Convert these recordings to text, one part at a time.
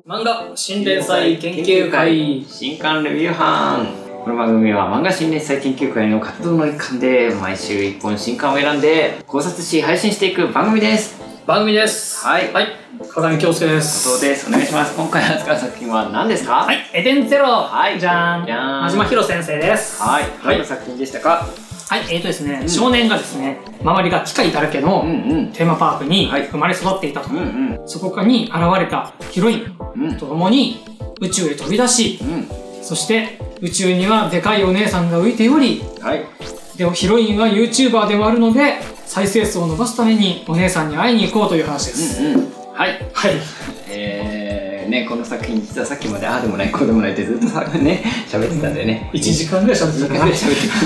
漫画新連載研究会新刊レビュー班。この番組は漫画新連載研究会の活動の一環で毎週1本新刊を選んで考察し配信していく番組です。 はい、風見京介です。 そうです。お願いします。今回扱う作品は何ですか？ はい、エデンゼロ。 はい、 じゃーん。真島ひろ先生です。 はい、どんな作品でしたか？ はい、ですね、少年がですね、周りが機械だらけのテーマパークに生まれ育っていたと。そこに現れたヒロインと共に宇宙へ飛び出し、そして宇宙にはでかいお姉さんが浮いており、でもヒロインは YouTuber でもあるので、再生数を伸ばすためにお姉さんに会いに行こうという話です。 はい。ね、この作品実はさっきまでああでもないこうでもないってずっとね喋ってたんでね、 1時間ぐらい喋ってたかな。ス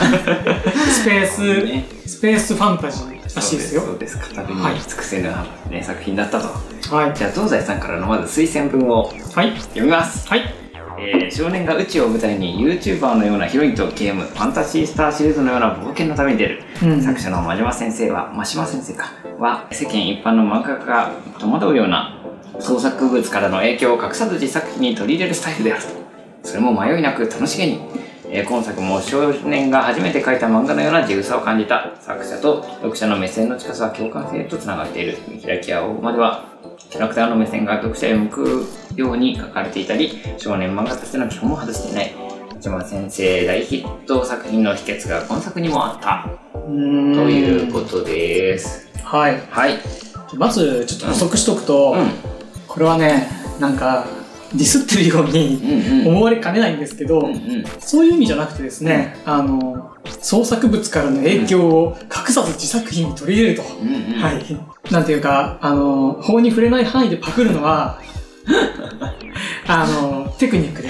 ペースファンタジーらしいですよ。 そうです。語るに尽くせぬ作品だったと。じゃあ東西さんからのまず推薦文を読みます。少年が宇宙を舞台に YouTuber のようなヒロインとゲーム、ファンタジースターシリーズのような冒険の旅に出る。作者の真島先生は世間一般の漫画家が戸惑うような創作物からの影響を隠さず自作品に取り入れるスタイルであると。それも迷いなく楽しげに。今作も少年が初めて描いた漫画のような自由さを感じた。作者と読者の目線の近さは共感性とつながっている。見開きや大まではキャラクターの目線が読者へ向くように書かれていたり、少年漫画としての基本も外していない。真島先生大ヒット作品の秘訣が今作にもあったということです。 まずちょっと補足しとくと、これはね、なんかディスってるように思われかねないんですけど、そういう意味じゃなくてですね、創作物からの影響を隠さず自作品に取り入れると。なんていうか、法に触れない範囲でパクるのは、テクニックです。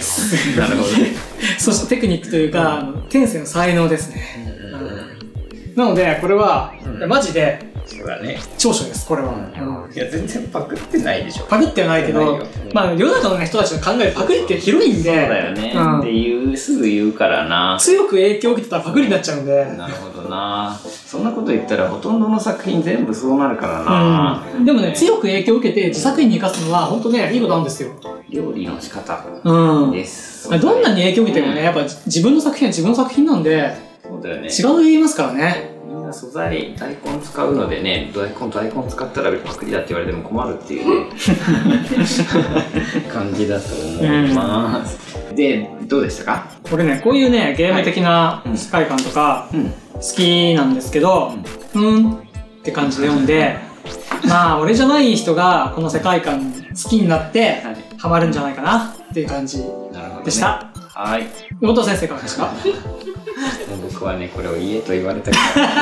なるほどね。 そしてテクニックというか、天性の才能ですね。なので、これは、マジで、長所です、これは。 いや、全然パクってないでしょ。 パクってはないけど、まあ、世の中の人たちの考えるパクリって広いんで。 そうだよね。ってすぐ言うからな。 強く影響を受けてたらパクリになっちゃうんで。 なるほどな。そんなこと言ったらほとんどの作品全部そうなるからな。 でもね、強く影響を受けて自作品に生かすのは本当ね、いいことなんですよ。 料理の仕方です。 どんなに影響を受けてもね、やっぱ自分の作品は自分の作品なんで、 そうだよね。 違う言いますからね。 素材大根使うのでね、大根使ったらパクリだって言われても困るっていうね感じだと思います。で、どうでしたか？ これね、こういうね、ゲーム的な世界観とか好きなんですけど、って感じで読んで、まあ俺じゃない人がこの世界観好きになってハマるんじゃないかなっていう感じでした。後藤先生からですか？ 僕はね、これを言えと言われたから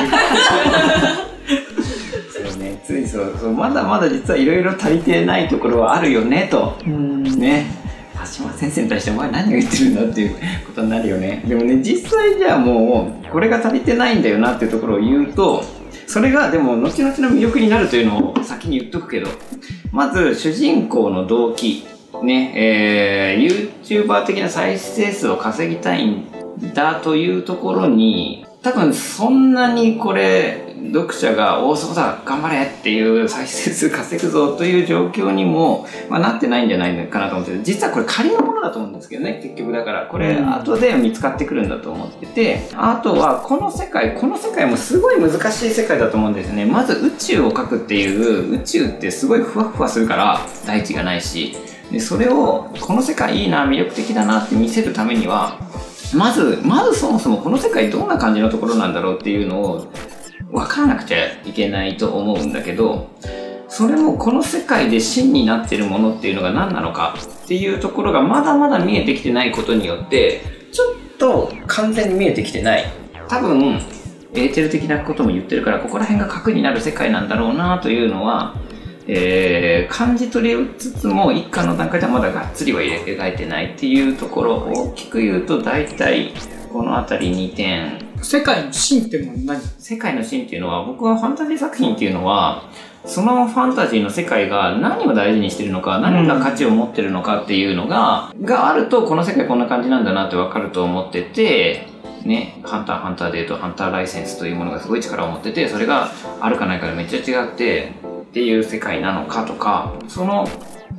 そうね、ついそうまだまだ実はいろいろ足りてないところはあるよねとね、橋本先生に対してお前何を言ってるんだっていうことになるよね。でもね、実際じゃあもうこれが足りてないんだよなっていうところを言うと、それがでも後々の魅力になるというのを先に言っとくけど、まず主人公の動機ね、YouTuber 的な再生数を稼ぎたいんだというところに、多分そんなにこれ読者が「おおそうだ頑張れ!」っていう再生数稼ぐぞという状況にも、なってないんじゃないかなと思ってて、実はこれ仮のものだと思うんですけどね、結局。だからこれ後で見つかってくるんだと思ってて、あとはこの世界もすごい難しい世界だと思うんですね。まず宇宙を描くっていう、宇宙ってすごいふわふわするから大地がないし、でそれをこの世界いいな魅力的だなって見せるためには、まずそもそもこの世界どんな感じのところなんだろうっていうのを分からなくちゃいけないと思うんだけど、それもこの世界で真になってるものっていうのが何なのかっていうところがまだまだ見えてきてないことによって、ちょっと完全に見えてきてない。多分エーテル的なことも言ってるから、ここら辺が核になる世界なんだろうなというのは感じ取りつつも、一巻の段階ではまだがっつりは描いてないっていうところ。大きく言うと大体この辺り2点。 世界の芯っていうのは何？ 世界の芯っていうのは、僕はファンタジー作品っていうのは、そのファンタジーの世界が何を大事にしてるのか、何が価値を持ってるのかっていうのがあると、この世界こんな感じなんだなってわかると思ってて、ね、ハンターハンターでいうとハンターライセンスというものがすごい力を持ってて、それがあるかないかでめっちゃ違ってっていう世界なのかとか、その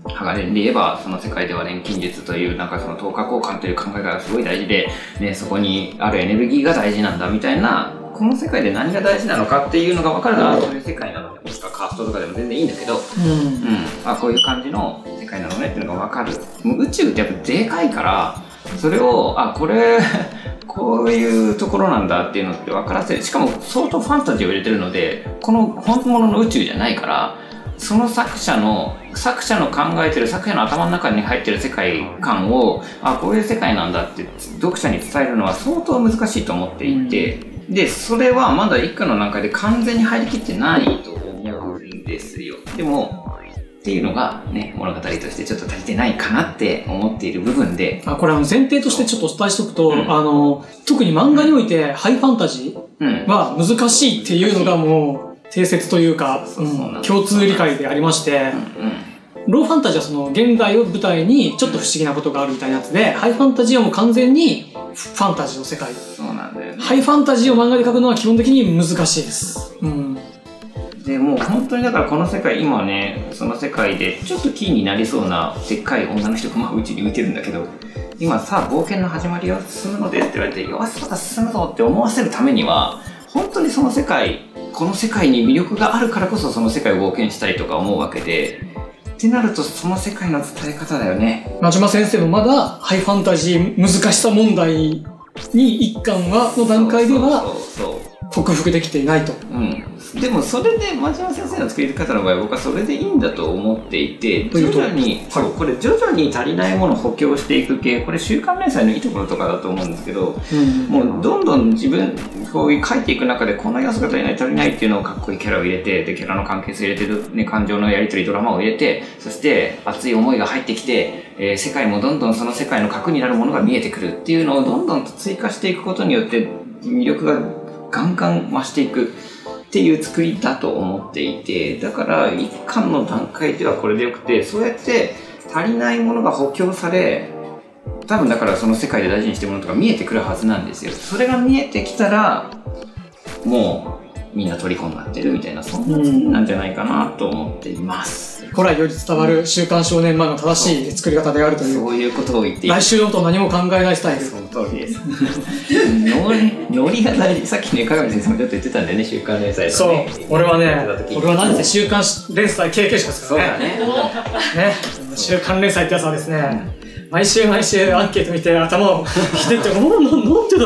鋼で言えば、その世界では錬金術という、なんかその等価交換という考えがすごい大事で、ね、そこにあるエネルギーが大事なんだみたいな、この世界で何が大事なのかっていうのが分かるなら、そういう世界なのね。もしくはカーストとかでも全然いいんだけど、こういう感じの世界なのねっていうのが分かる。もう宇宙ってやっぱでかいから、それを、こういうところなんだっていうのって分からせる。しかも相当ファンタジーを入れてるので、この本物の宇宙じゃないから、その作者の考えてる、作者の頭の中に入ってる世界観を、こういう世界なんだって読者に伝えるのは相当難しいと思っていて、で、それはまだ一家の段階で完全に入りきってないと思うんですよ。でも、っていうのがね、物語としてちょっと足りてないかなって思っている部分で。 これ前提としてちょっとお伝えしておくと、特に漫画においてハイファンタジーは難しいっていうのがもう定説というか、共通理解でありまして、ローファンタジーはその現代を舞台にちょっと不思議なことがあるみたいなやつで、ハイファンタジーはもう完全にファンタジーの世界。 そうなんだよね。 ハイファンタジーを漫画で描くのは基本的に難しいです。 でもう本当にだからこの世界、今ね、その世界でちょっとキーになりそうなでっかい女の人が宇宙に浮いてるんだけど、今さあ冒険の始まりが進むのでって言われて、よしまた進むぞって思わせるためには、本当にその世界、この世界に魅力があるからこそその世界を冒険したいとか思うわけで、ってなるとその世界の伝え方だよね。 真島先生もまだハイファンタジー難しさ問題に一巻の段階では克服できていないと。 でもそれで真島先生の作り方の場合、僕はそれでいいんだと思っていて、徐々に足りないものを補強していく系、これ週刊連載のいいところとかだと思うんですけど、もうどんどん自分こういう書いていく中でこの要素が足りないっていうのをかっこいいキャラを入れて、でキャラの関係性入れて、ね、感情のやり取りドラマを入れて、そして熱い思いが入ってきて、世界もどんどんその世界の核になるものが見えてくるっていうのをどんどんと追加していくことによって魅力がガンガン増していくっていう作りだと思っていて、だから一巻の段階ではこれでよくて、そうやって足りないものが補強され、多分だからその世界で大事にしてるものとか見えてくるはずなんですよ。それが見えてきたらもうみんな虜になってるみたいな、そんな作りなんじゃないかなと思っています。 古来より伝わる週刊少年漫画の正しい作り方であるという、 そういうことを言っている。 来週のと何も考えないスタイル。 その通りです。ノリが大事。さっきね、鏡先生もちょっと言ってたんだよね、週刊連載とね。 そう、俺は何せ週刊連載経験者ですからね。 そうだね。 週刊連載ってやつはですね、毎週アンケート見て頭をひねって、なんでだって思って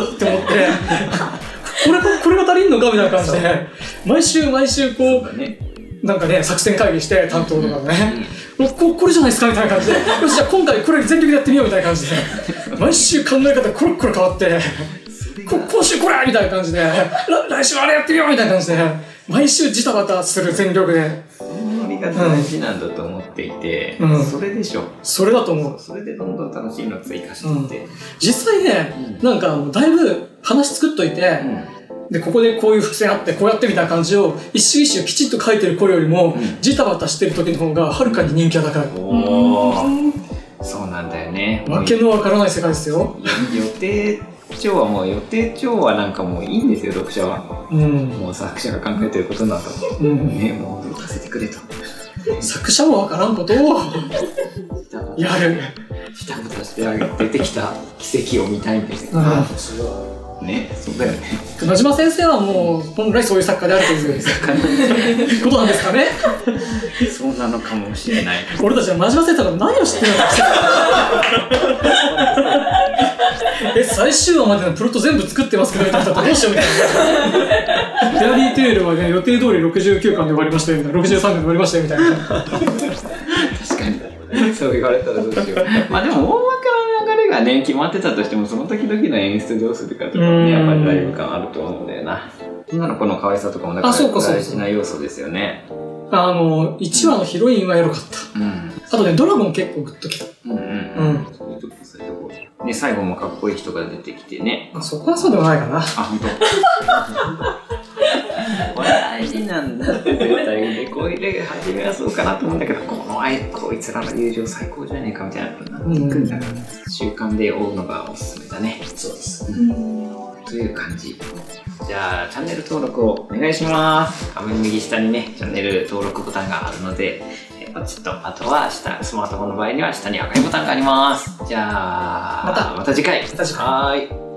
これが足りんのかみたいな感じで、毎週こう、なんかね、作戦会議して担当とかね、これじゃないですかみたいな感じで、よしじゃあ今回これ全力でやってみようみたいな感じで、毎週考え方コロッコロ変わって、今週これみたいな感じで、来週あれやってみようみたいな感じで、毎週ジタバタする全力で。 ノリが大事なんだと思っていて、それでしょ。 それだと思う。 それでどんどん楽しいのを追加していって。 実際ね、なんかだいぶ話作っといて、で、ここでこういう伏線あって、こうやってみたいな感じを、一周一周きちっと書いてる頃よりも、ジタバタしてる時の方が、はるかに人気が高い。 そうなんだよね。 わけのわからない世界ですよ。 予定調はなんかもういいんですよ、読者は。もう作者が考えてることなんだと。ね、もう書かせてくれと。 作者もわからんことをやる。 ジタバタして出てきた奇跡を見たいんですよ。ね、そうだよね。 真島先生はもう本来そういう作家であるということなんですかね。 そうなのかもしれない。 俺たちは真島先生の何を知ってるのか。最終話までのプロット全部作ってますけど、どうしようみたいな。フェアリーテールはね、予定通り69巻で終わりましたよみたいな、63巻で終わりましたよみたいな。 確かに。そう言われたらどうしよう。まあでも大枠の流れがね、決まってたとしても、その時々の演出どうするかとかね、やっぱりライブ感あると思うんだよな。女の子の可愛さとかもだから大事な要素ですよね。 1話のヒロインはエロかった。あとね、ドラゴン結構グッときた。 で、最後もかっこいい人が出てきてね。 そこはそうでもないかな。 本当。これ大事なんだって絶対で、こういう初めはそうかなと思うんだけど、こいつらの友情最高じゃねえかみたいなことになっていくんだから、習慣で追うのがおすすめだね。 そうです。 という感じ。じゃあ、チャンネル登録をお願いします。画面右下にね、チャンネル登録ボタンがあるので、 ポチッと。あとはスマートフォンの場合には下に赤いボタンがあります。じゃあ、また次回。 また次回。 はーい。